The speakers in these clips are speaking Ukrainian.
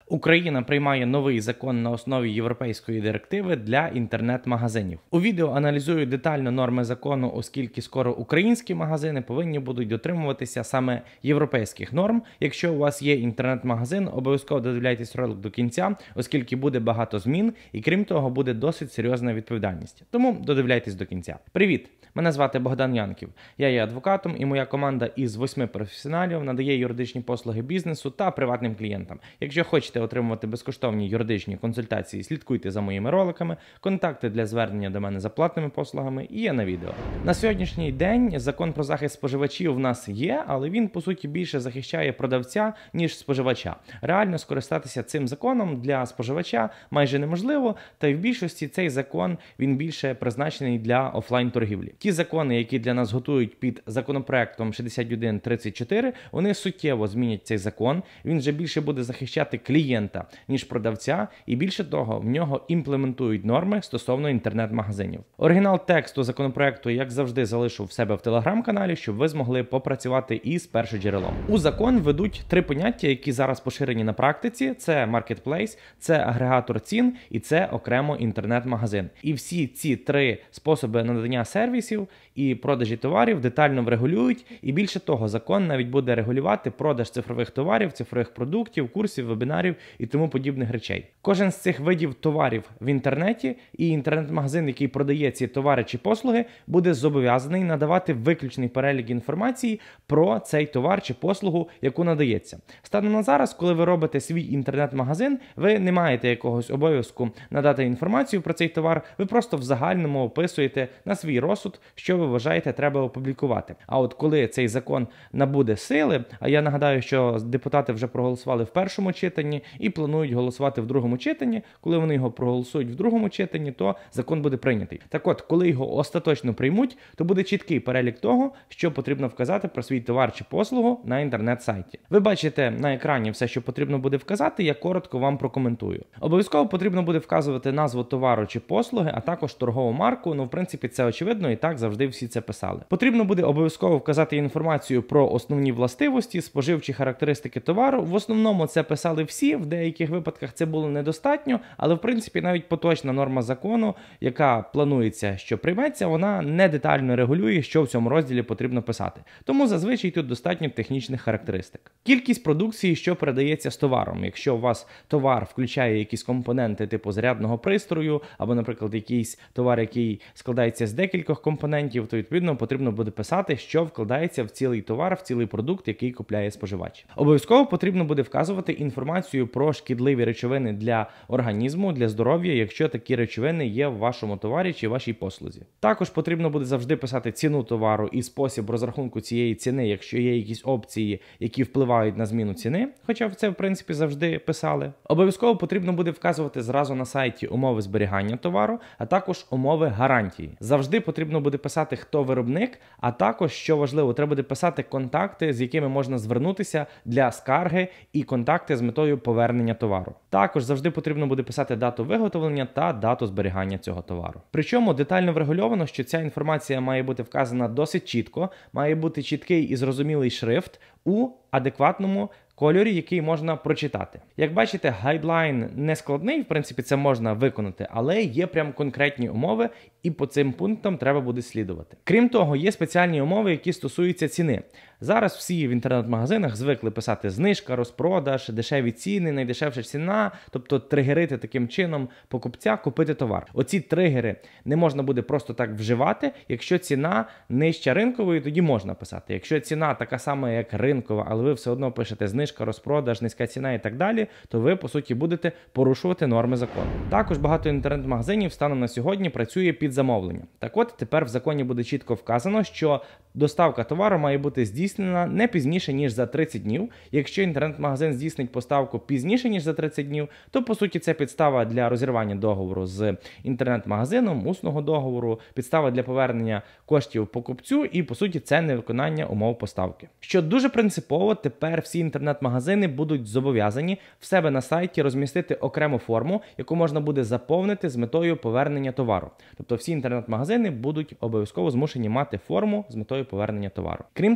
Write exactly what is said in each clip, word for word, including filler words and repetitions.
Україна приймає новий закон на основі європейської директиви для інтернет-магазинів. У відео аналізую детально норми закону, оскільки скоро українські магазини повинні будуть дотримуватися саме європейських норм. Якщо у вас є інтернет-магазин, обов'язково додивляйтесь ролик до кінця, оскільки буде багато змін і крім того буде досить серйозна відповідальність. Тому додивляйтесь до кінця. Привіт! Мене звати Богдан Янків. Я є адвокатом і моя команда із восьми професіоналів надає юридичні послуги бізнесу та приватним клієнтам. Якщо хочете отримувати безкоштовні юридичні консультації, слідкуйте за моїми роликами, контакти для звернення до мене за платними послугами і є на відео. На сьогоднішній день закон про захист споживачів в нас є, але він по суті більше захищає продавця, ніж споживача. Реально скористатися цим законом для споживача майже неможливо, та й в більшості цей закон він більше призначений для офлайн-торгівлі. Ті закони, які для нас готують під законопроектом шістдесят один тридцять чотири, вони суттєво змінять цей закон, він вже більше буде захищати клієнта, ніж продавця, і більше того, в нього імплементують норми стосовно інтернет-магазинів. Оригінал тексту законопроекту, як завжди, залишу в себе в телеграм-каналі, щоб ви змогли попрацювати із першоджерелом. У закон ведуть три поняття, які зараз поширені на практиці. Це маркетплейс, це агрегатор цін і це окремо інтернет-магазин. І всі ці три способи надання сервісів і продажі товарів детально врегулюють, і більше того, закон навіть буде регулювати продаж цифрових товарів, цифрових продуктів, курсів, вебінарів і тому подібних речей. Кожен з цих видів товарів в інтернеті і інтернет-магазин, який продає ці товари чи послуги, буде зобов'язаний надавати виключний перелік інформації про цей товар чи послугу, яку надається. Станом на зараз, коли ви робите свій інтернет-магазин, ви не маєте якогось обов'язку надати інформацію про цей товар, ви просто в загальному описуєте на свій розсуд, що ви вважаєте треба опублікувати. А от коли цей закон набуде сили, а я нагадаю, що депутати вже проголосували в першому читанні і планують голосувати в другому читанні, коли вони його проголосують в другому читанні, то закон буде прийнятий. Так от, коли його остаточно приймуть, то буде чіткий перелік того, що потрібно вказати про свій товар чи послугу на інтернет-сайті. Ви бачите на екрані все, що потрібно буде вказати, я коротко вам прокоментую. Обов'язково потрібно буде вказувати назву товару чи послуги, а також торгову марку, ну в принципі це очевидно і так завжди всі це писали. Потрібно буде обов'язково вказати інформацію про основні властивості, споживчі характеристики товару. В основному це писали всі, в деяких випадках це було недостатньо, але в принципі навіть поточна норма закону, яка планується, що прийметься, вона не детально регулює, що в цьому розділі потрібно писати. Тому зазвичай тут достатньо технічних характеристик. Кількість продукції, що передається з товаром. Якщо у вас товар включає якісь компоненти типу зарядного пристрою, або, наприклад, якийсь товар, який складається з декількох компонентів, то відповідно потрібно буде писати, що вкладається в цілий товар, в цілий продукт, який купляє споживач. Обов'язково потрібно буде вказувати інформацію про шкідливі речовини для організму, для здоров'я, якщо такі речовини є в вашому товарі чи вашій послузі. Також потрібно буде завжди писати ціну товару і спосіб розрахунку цієї ціни, якщо є якісь опції, які впливають на зміну ціни, хоча це в принципі завжди писали. Обов'язково потрібно буде вказувати зразу на сайті умови зберігання товару, а також умови гарантії. Завжди потрібно буде писати, хто виробник, а також, що важливо, треба буде писати контакти, з якими можна звернутися для скарги і контакти з метою повернення товару. Також завжди потрібно буде писати дату виготовлення та дату зберігання цього товару. Причому детально врегульовано, що ця інформація має бути вказана досить чітко, має бути чіткий і зрозумілий шрифт у адекватному кольорі, який можна прочитати. Як бачите, гайдлайн не складний, в принципі, це можна виконати, але є прям конкретні умови, і по цим пунктам треба буде слідувати. Крім того, є спеціальні умови, які стосуються ціни. Зараз всі в інтернет-магазинах звикли писати знижка, розпродаж, дешеві ціни, найдешевша ціна, тобто тригерити таким чином покупця купити товар. Оці тригери не можна буде просто так вживати, якщо ціна нижча ринкової, тоді можна писати. Якщо ціна така сама, як ринкова, але ви все одно пишете знижка, розпродаж, низька ціна і так далі, то ви, по суті, будете порушувати норми закону. Також багато інтернет-магазинів станом на сьогодні працює під замовлення. Так от, тепер в законі буде чітко вказано, що доставка товару має бути здійснена не пізніше, ніж за тридцять днів. Якщо інтернет-магазин здійснить поставку пізніше, ніж за тридцять днів, то, по суті, це підстава для розірвання договору з інтернет-магазином, усного договору, підстава для повернення коштів покупцю і, по суті, це невиконання умов поставки. Що дуже принципово, тепер всі інтернет-магазини будуть зобов'язані в себе на сайті розмістити окрему форму, яку можна буде заповнити з метою повернення товару. Тобто всі інтернет-магазини будуть обов'язково змушені мати форму з метою повернення товару. Крім того, що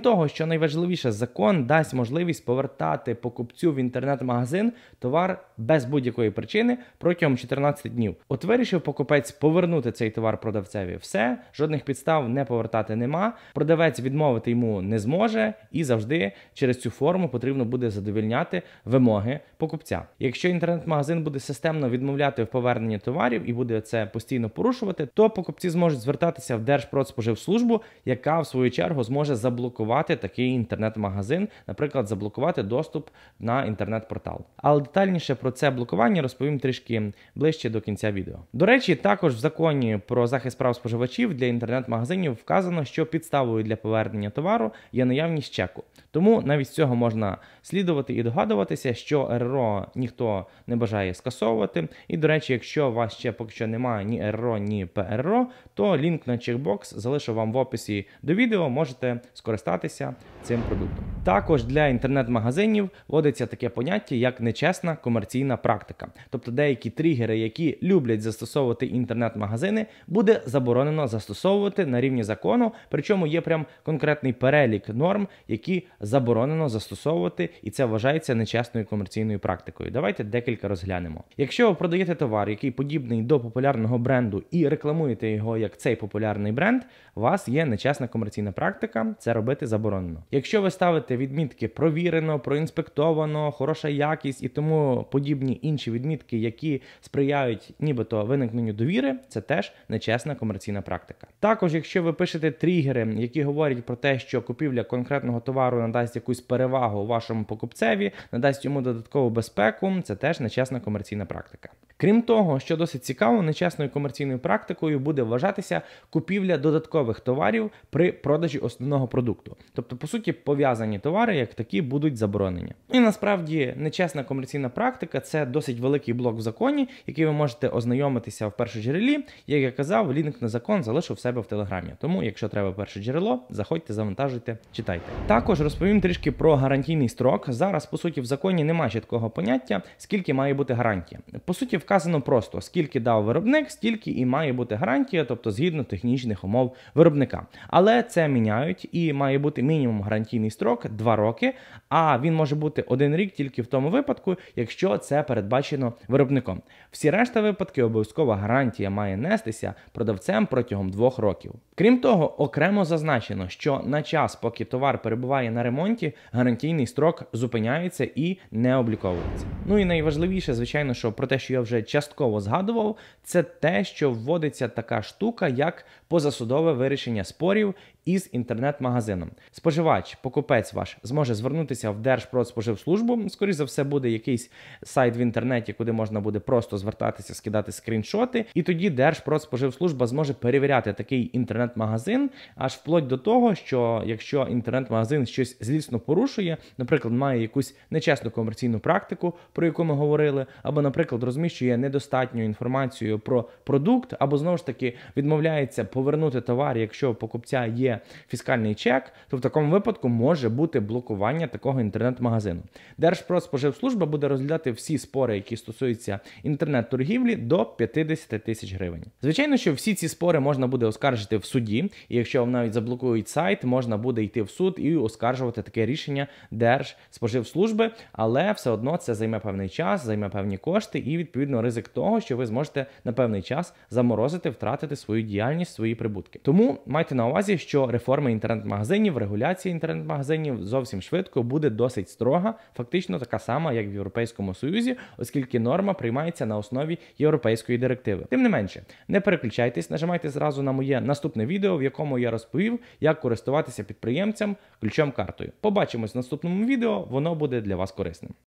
що найважливіше, закон дасть можливість повертати покупцю в інтернет-магазин товар без будь-якої причини протягом чотирнадцяти днів. От вирішив покупець повернути цей товар продавцеві. Все, жодних підстав не повертати нема, продавець відмовити йому не зможе і завжди через цю форму потрібно буде задовольняти вимоги покупця. Якщо інтернет-магазин буде системно відмовляти в поверненні товарів і буде це постійно порушувати, то покупці зможуть звертатися в Держпродспоживслужбу, яка в свою чергу зможе заблокувати такий інтернет-магазин, наприклад, заблокувати доступ на інтернет-портал. Але детальніше про це блокування розповім трішки ближче до кінця відео. До речі, також в законі про захист прав споживачів для інтернет-магазинів вказано, що підставою для повернення товару є наявність чеку. Тому навіть з цього можна слідувати і догадуватися, що ер ер о ніхто не бажає скасовувати. І, до речі, якщо у вас ще поки що немає ні ер ер о, ні пе ер ер о, то лінк на чекбокс залишу вам в описі до відео, можете скористатися цим продуктом. Також для інтернет-магазинів вводиться таке поняття, як нечесна комерційна практика. Тобто деякі тригери, які люблять застосовувати інтернет-магазини, буде заборонено застосовувати на рівні закону, причому є прям конкретний перелік норм, які заборонено застосовувати, і це вважається нечесною комерційною практикою. Давайте декілька розглянемо. Якщо ви продаєте товар, який подібний до популярного бренду і рекламуєте його як цей популярний бренд, у вас є нечесна комерційна практика, це робити заборонено. Якщо ви ставите відмітки провірено, проінспектовано, хороша якість і тому подібні інші відмітки, які сприяють нібито виникненню довіри, це теж нечесна комерційна практика. Також, якщо ви пишете тригери, які говорять про те, що купівля конкретного товару надасть якусь перевагу вашому покупцеві, надасть йому додаткову безпеку, це теж нечесна комерційна практика. Крім того, що досить цікаво, нечесною комерційною практикою буде вважатися купівля додаткових товарів при продажі основного продукту. Тобто, по суті, пов'язані товари, як такі, будуть заборонені. І насправді, нечесна комерційна практика – це досить великий блок в законі, який ви можете ознайомитися в першоджерелі. Як я казав, лінк на закон залишу в себе в Телеграмі. Тому, якщо треба перше джерело, заходьте, завантажуйте, читайте. Також розповім трішки про гарантійний строк. Зараз, по суті, в законі немає чіткого поняття, скільки має бути гарантія. По суті, вказано просто, скільки дав виробник, стільки і має бути гарантія, тобто згідно технічних умов виробника. Але це міняють і має бути мінімум гарантійний строк два роки, а він може бути один рік тільки в тому випадку, якщо це передбачено виробником. Всі решта випадки обов'язкова гарантія має нестися продавцем протягом двох років. Крім того, окремо зазначено, що на час, поки товар перебуває на ремонті, гарантійний строк зупиняється і не обліковується. Ну і найважливіше, звичайно, що про те, що я вже частково згадував, це те, що вводиться така штука, як позасудове вирішення спорів із інтернет-магазином. Споживач, покупець ваш, зможе звернутися в Держпродспоживслужбу, скоріше за все буде якийсь сайт в інтернеті, куди можна буде просто звертатися, скидати скріншоти, і тоді Держпродспоживслужба зможе перевіряти такий інтернет-магазин, аж вплоть до того, що якщо інтернет-магазин щось злісно порушує, наприклад, має якусь нечесну комерційну практику, про яку ми говорили, або, наприклад, розміщує недостатню інформацію про продукт, або, знову ж таки, відмовляється повернути товар, якщо у покупця є фіскальний чек, то в такому випадку може бути блокування такого інтернет-магазину. Держпродспоживслужба буде розглядати всі спори, які стосуються інтернет-торгівлі, до п'ятдесят тисяч гривень. Звичайно, що всі ці спори можна буде оскаржити в суді, і якщо вам навіть заблокують сайт, можна буде йти в суд і оскаржувати таке рішення Держспоживслужби, але все одно це займе певний час, займе певні кошти і, відповідно, ризик того, що ви зможете на певний час заморозити, втратити свою діяльність, свої прибутки. Тому майте на увазі, що реформа інтернет-магазинів, регуляція інтернет-магазинів зовсім швидко буде досить строга, фактично така сама, як в Європейському Союзі, оскільки норма приймається на основі європейської директиви. Тим не менше, не переключайтесь, нажимайте зразу на моє наступне відео, в якому я розповів, як користуватися підприємцям ключом-картою. Побачимось в наступному відео, воно буде для вас корисним.